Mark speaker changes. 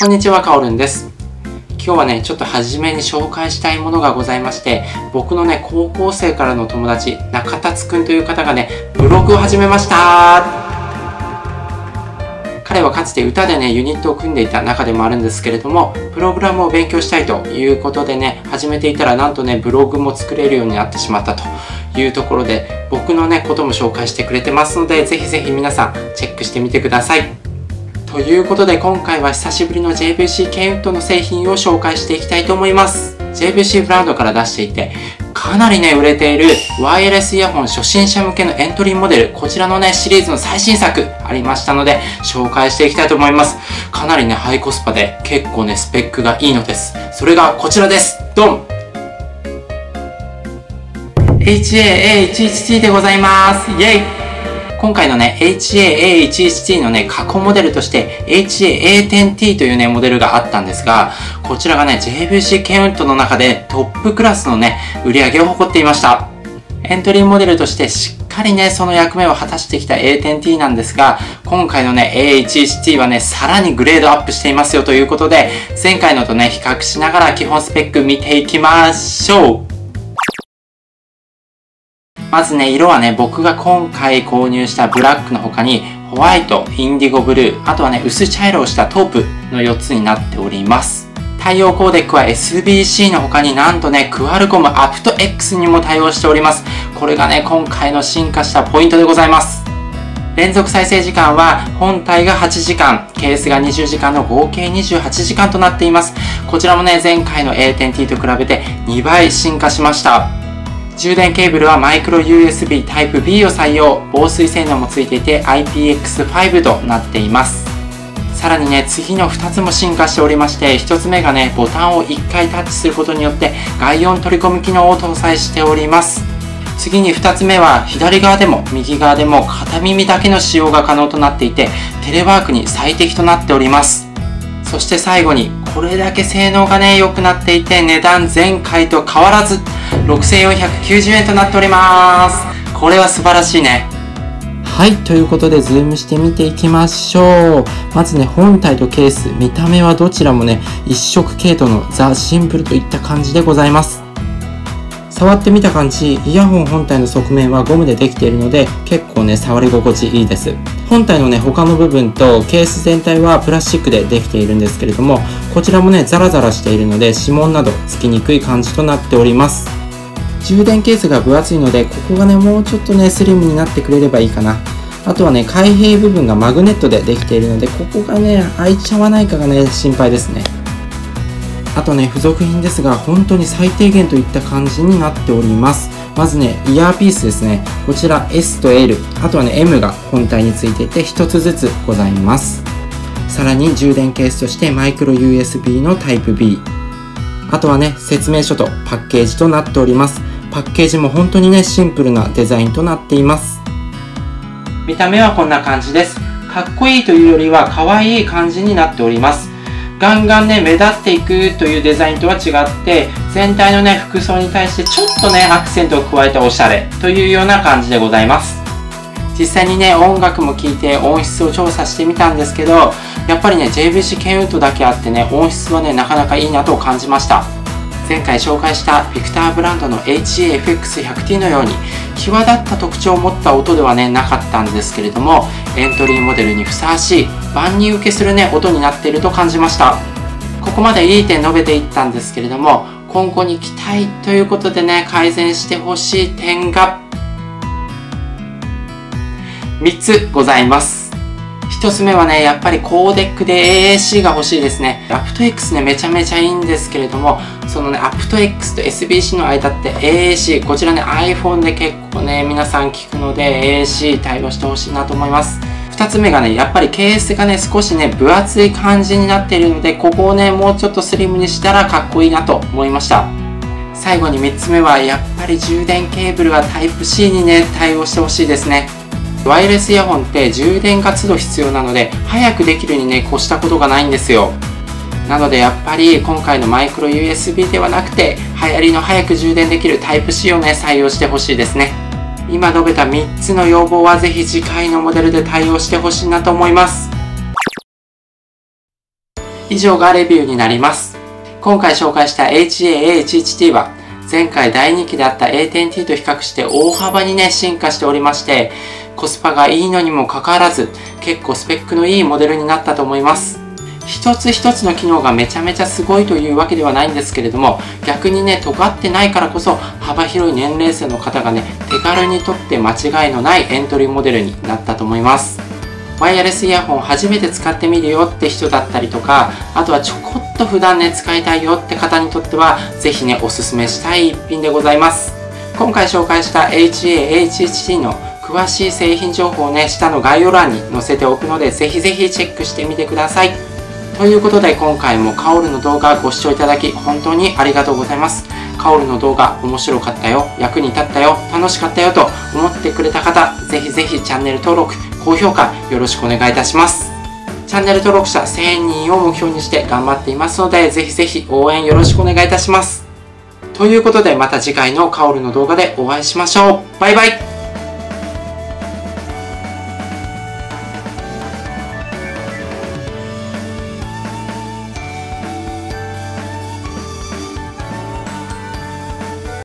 Speaker 1: こんにちは、かおるんです。今日はね、ちょっと初めに紹介したいものがございまして、僕のね、高校生からの友達、中達くんという方がね、ブログを始めました。彼はかつて歌でね、ユニットを組んでいた中でもあるんですけれども、プログラムを勉強したいということでね、始めていたらなんとね、ブログも作れるようになってしまったというところで、僕のね、ことも紹介してくれてますので、ぜひぜひ皆さんチェックしてみてください。ということで今回は久しぶりの JVC ケンウッドの製品を紹介していきたいと思います。JVC ブランドから出していて、かなりね、売れているワイヤレスイヤホン初心者向けのエントリーモデル、こちらのね、シリーズの最新作ありましたので、紹介していきたいと思います。かなりね、ハイコスパで結構ね、スペックがいいのです。それがこちらです。ドン！ HA-A11T でございます。イェイ！今回のね、HA-A11T のね、過去モデルとして HA-A10T というね、モデルがあったんですが、こちらがね、JVC ケンウッドの中でトップクラスのね、売り上げを誇っていました。エントリーモデルとしてしっかりね、その役目を果たしてきた A10T なんですが、今回のね、A11T はね、さらにグレードアップしていますよということで、前回のとね、比較しながら基本スペック見ていきましょう。まずね、色はね、僕が今回購入したブラックの他に、ホワイト、インディゴブルー、あとはね、薄茶色をしたトープの4つになっております。対応コーデックは SBC の他になんとね、クアルコム aptX にも対応しております。これがね、今回の進化したポイントでございます。連続再生時間は本体が8時間、ケースが20時間の合計28時間となっています。こちらもね、前回の A10T と比べて2倍進化しました。充電ケーブルはマイクロ USB Type B を採用、防水性能もついていて IPX5 となっています。さらにね、次の2つも進化しておりまして、1つ目がね、ボタンを1回タッチすることによって外音取り込み機能を搭載しております。次に2つ目は左側でも右側でも片耳だけの使用が可能となっていて、テレワークに最適となっております。そして最後に、これだけ性能がね、良くなっていて、値段前回と変わらず、6490円となっております。これは素晴らしいね。はい、ということで、ズームして見ていきましょう。まずね、本体とケース、見た目はどちらもね、一色系統のザ・シンプルといった感じでございます。触ってみた感じ、イヤホン本体の側面はゴムでできているので、結構ね、触り心地いいです。本体のね、他の部分とケース全体はプラスチックでできているんですけれども、こちらもね、ザラザラしているので、指紋などつきにくい感じとなっております。充電ケースが分厚いので、ここがね、もうちょっとね、スリムになってくれればいいかな。あとはね、開閉部分がマグネットでできているので、ここがね、開いちゃわないかがね、心配ですね。あとね、付属品ですが、本当に最低限といった感じになっております。まずね、イヤーピースですね。こちら S と L、あとはね、M が本体についていて1つずつございます。さらに充電ケースとしてマイクロ USB の Type B。あとはね、説明書とパッケージとなっております。パッケージも本当にね、シンプルなデザインとなっています。見た目はこんな感じです。かっこいいというよりは可愛い感じになっております。ガンガンね、目立っていくというデザインとは違って、全体のね、服装に対してちょっとね、アクセントを加えたおしゃれというような感じでございます。実際にね、音楽も聴いて音質を調査してみたんですけど、やっぱりね、JVC ケンウッドだけあってね、音質はね、なかなかいいなと感じました。前回紹介したビクターブランドの HA-FX100T のように際立った特徴を持った音ではねなかったんですけれども、エントリーモデルにふさわしい万人受けするね音になっていると感じました。ここまでいい点述べていったんですけれども、今後に期待ということでね、改善してほしい点が3つございます。1つ目はね、やっぱりコーデックで AAC が欲しいですね。aptX ね、めちゃめちゃいいんですけれども、そのね、aptX と SBC の間って AAC、こちらね、iPhone で結構ね、皆さん聞くので AAC 対応してほしいなと思います。2つ目がね、やっぱりケースがね、少しね、分厚い感じになっているので、ここをね、もうちょっとスリムにしたらかっこいいなと思いました。最後に3つ目は、やっぱり充電ケーブルは Type-C にね、対応してほしいですね。ワイヤレスイヤホンって充電が都度必要なので、早くできるにね、越したことがないんですよ。なのでやっぱり今回のマイクロ USB ではなくて、流行りの早く充電できる Type-C をね、採用してほしいですね。今述べた3つの要望はぜひ次回のモデルで対応してほしいなと思います。 以上がレビューになります。今回紹介した HA-A11T は前回大人気であった A10T と比較して大幅にね、進化しておりまして、コスパがいいのにもかかわらず、結構スペックのいいモデルになったと思います。一つ一つの機能がめちゃめちゃすごいというわけではないんですけれども、逆にね、尖ってないからこそ幅広い年齢層の方がね、手軽にとって間違いのないエントリーモデルになったと思います。ワイヤレスイヤホンを初めて使ってみるよって人だったりとか、あとはちょこっと普段ね、使いたいよって方にとっては、ぜひね、おすすめしたい一品でございます。今回紹介した HA-A11T の詳しい製品情報をね、下の概要欄に載せておくので、ぜひぜひチェックしてみてください。ということで今回もカオルの動画ご視聴いただき本当にありがとうございます。カオルの動画面白かったよ、役に立ったよ、楽しかったよと思ってくれた方、ぜひぜひチャンネル登録、高評価よろしくお願いいたします。チャンネル登録者1000人を目標にして頑張っていますので、ぜひぜひ応援よろしくお願いいたします。ということでまた次回のカオルの動画でお会いしましょう。バイバイ。